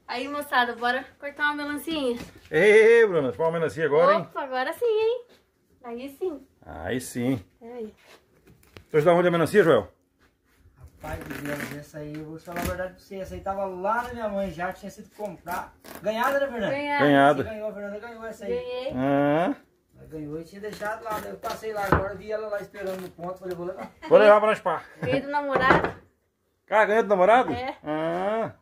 Aí, moçada, bora cortar uma melancia. Ei, Bruna, põe uma melancia agora, hein? Opa, agora sim, hein? Aí sim. Aí sim. Aí. Você dá onde a melancia, Joel? Rapaz, essa aí, eu vou falar a verdade pra você. Essa aí tava lá na minha mãe já, tinha sido comprar. Ganhada, né, Fernanda? Ganhada. Você ganhou, a Fernanda ganhou essa aí. Ganhei. Ah. Ela ganhou e tinha deixado lá. Eu passei lá agora, vi ela lá esperando no ponto. Falei, vou levar. Vou levar pra nós pá. Ganhei do namorado. Ah, ganhou do namorado? É. Ah.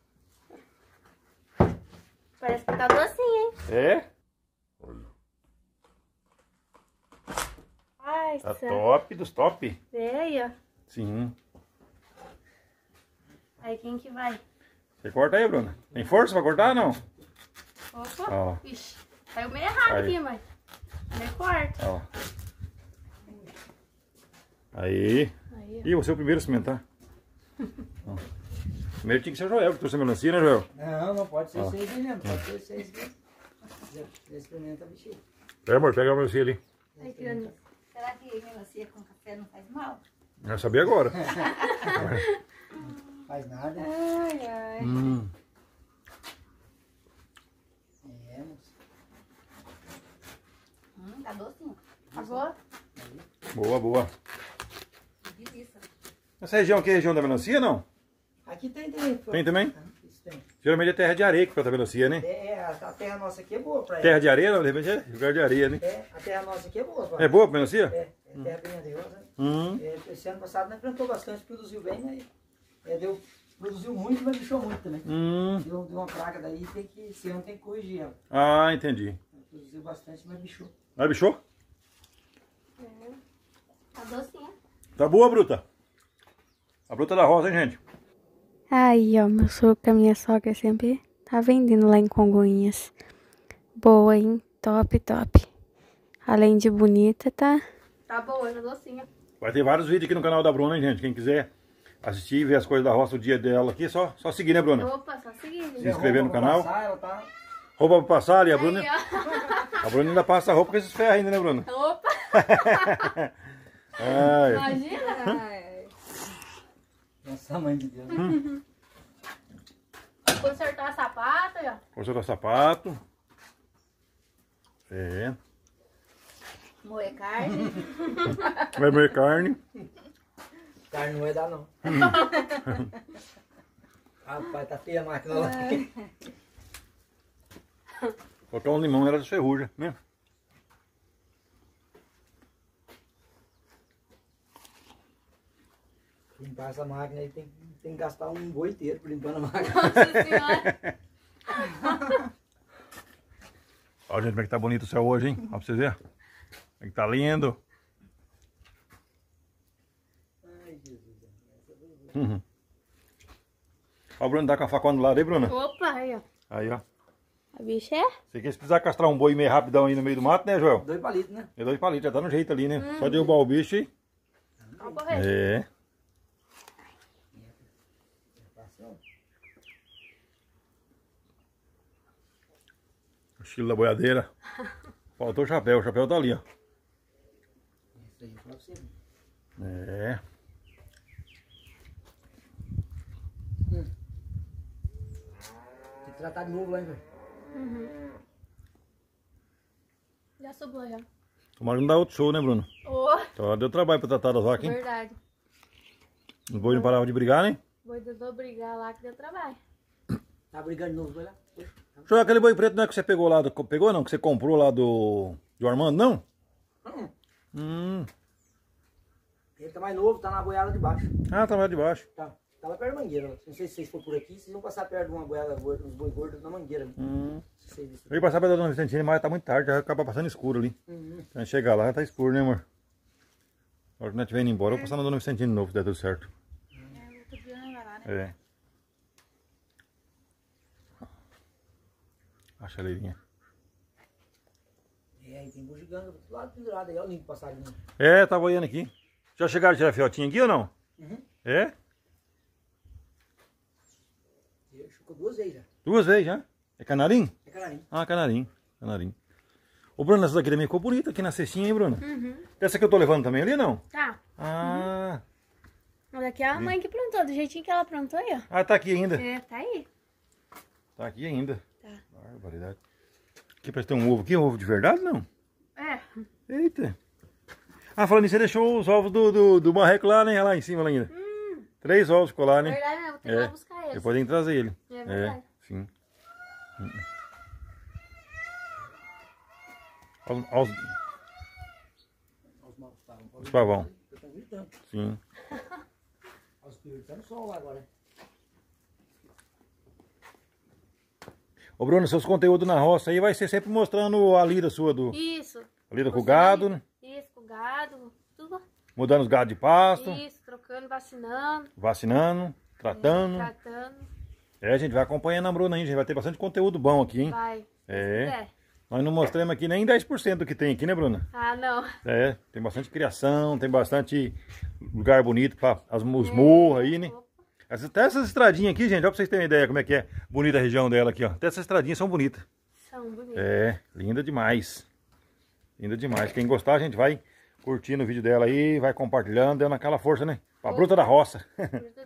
Parece que tá docinho, hein? É? Ai, Tá céu. top dos top. É aí, ó. Sim. Aí quem que vai? Você corta aí, Bruna. Tem força pra cortar ou não? Opa. Ó. Ixi. Saiu meio errado Aí. aqui, mãe. Meio quarto. Ó. Aí. Aí, Ih, você é o primeiro a cimentar. Ó. Primeiro tinha que ser o Joel, que trouxe a melancia, né, Joel? Não pode ser Ó. 6 mesmo. Pode ser 6 mesmo. Já experimenta, bichinho. É, amor, pega a melancia ali. ó. Aí, Fiona. Será que melancia com café não faz mal? Eu sabia agora. Faz nada. Ai, ai. É, moça. Tá docinho. Acabou? Boa, boa. Delícia. Essa região aqui é a região da melancia, não? Aqui tem também. Tem também? Isso tem. Geralmente é terra de areia que planta melancia, né? A terra nossa aqui é boa pra ela. Terra de areia, não, de repente é lugar de areia, né? A terra nossa aqui é boa. Pra É boa a melancia? É terra bem arenosa. Hum. Esse ano passado nós plantou bastante, produziu bem, mas produziu muito, mas bichou muito também. Deu uma praga daí, esse ano tem que corrigir ela. Ah, entendi. Produziu bastante, mas bichou. Ah, bichou? Tá docinho. Tá boa, Bruta. A Bruta da roça, hein, gente? Aí, ó, meu sogro com a minha sogra sempre tá vendendo lá em Congonhas. Boa, hein? Top, top. Além de bonita, tá... Tá boa, tá docinha. Vai ter vários vídeos aqui no canal da Bruna, hein, gente? Quem quiser assistir e ver as coisas da roça, o dia dela aqui, só seguir, né, Bruna? Opa, só seguir. Se inscrever no canal. Passar, ela tá... Roupa pra passar ali, a Bruna. Aí, ó. A Bruna ainda passa a roupa com esses ferros ainda, né, Bruna? Opa, Ai. imagina. Nossa, mãe de Deus. Consertar a sapata, ó. Consertar sapato. É. Moer carne. Vai moer carne. Carne não vai dar, não. Rapaz, tá feia a máquina lá. Colocar um limão era de ferrugem, né? Limpar essa máquina aí tem que gastar um boi inteiro por limpando a máquina. Nossa senhora. Olha, gente, como é que tá bonito o céu hoje, hein? Ó, pra vocês verem. Como é que tá lindo. Ai, Jesus. Ó, o Bruno tá com a facona do lado aí, Bruna. Opa, aí, ó. Aí, ó. A bicha é? Você quer se precisar castrar um boi meio rapidão aí no meio do mato, né, Joel? 2 palitos, né? É 2 palitos, já tá no jeito ali, né? Só derrubar o bicho e... Vamos correr. É. O estilo da boiadeira. Faltou o chapéu tá ali, ó. Isso aí, pra você. É. Tem que tratar de novo lá, hein, velho? Já subiu, já. Tomara que não dá outro show, né, Bruno? Ô, Então deu trabalho pra tratar das vacas, hein? verdade. Os bois não paravam de brigar, né? Boi tentou brigar lá que deu trabalho. Tá brigando de novo, vai lá. Joel, aquele boi preto não é que você pegou lá do... Pegou não? Que você comprou lá do Armando, não? Ele tá mais novo, tá na boiada de baixo. Ah, tá lá de baixo. Tá lá perto da mangueira. Não sei se vocês for por aqui, vocês vão passar perto de uma boiada gorda, uns boi gordos na mangueira. Se vocês Eu ia passar pela Dona Vicentina, mas tá muito tarde, já vai acabar passando escuro ali. Quando chegar lá, tá escuro, né, amor? Na hora que nós estiver indo embora, eu vou passar na Dona Vicentina de novo, se der tudo certo. Outro dia não vai lá, né? É. A chaleirinha. aí tem bugiganga do lado pendurado aí, olha o ninho de passarinho. É, tava olhando aqui. Já chegaram a tirar fiotinha aqui ou não? É? Ficou 2 vezes já. 2 vezes já? É canarim? É canarinho. Ah, canarim. Canarim. Ô, Bruno, essa daqui também ficou bonita aqui na cestinha, hein, Bruno? Essa que eu tô levando também ali, não? Tá. Ah. Olha aqui é a mãe que plantou, do jeitinho que ela plantou aí, ó. Ah, tá aqui ainda. É, tá aí. Tá aqui ainda. Tá. Barbaridade. Aqui parece que tem um ovo aqui, um ovo de verdade, não? É. Eita. Ah, falando nisso, você deixou os ovos do marreco lá, né? Lá em cima lá ainda. 3 ovos ficou lá, né? Verdade mesmo, tem que ir lá buscar eles. Depois tem que trazer ele. É verdade. Sim. Olha os pavão. Estão gritando. Sim. Os piolhos estão no sol lá agora. Ô Bruno, seus conteúdos na roça aí vai ser sempre mostrando a lida sua do... Isso. A lida com o gado, né? Isso, com o gado, tudo. Mudando os gados de pasto. Isso, trocando, vacinando. Vacinando, tratando. Tratando. É, a gente vai acompanhando a Bruna aí, a gente vai ter bastante conteúdo bom aqui, hein? Vai. É. Nós não mostramos aqui nem 10% do que tem aqui, né, Bruna? Ah, não. É, tem bastante criação, tem bastante lugar bonito para os morros aí, né? Até essas estradinhas aqui, gente, ó, pra vocês terem ideia como é que é bonita a região dela aqui, ó. Até essas estradinhas são bonitas. São bonitos. É, linda demais. Linda demais. Quem gostar, a gente vai curtindo o vídeo dela aí, vai compartilhando, dando aquela força, né? Pra bruta da roça.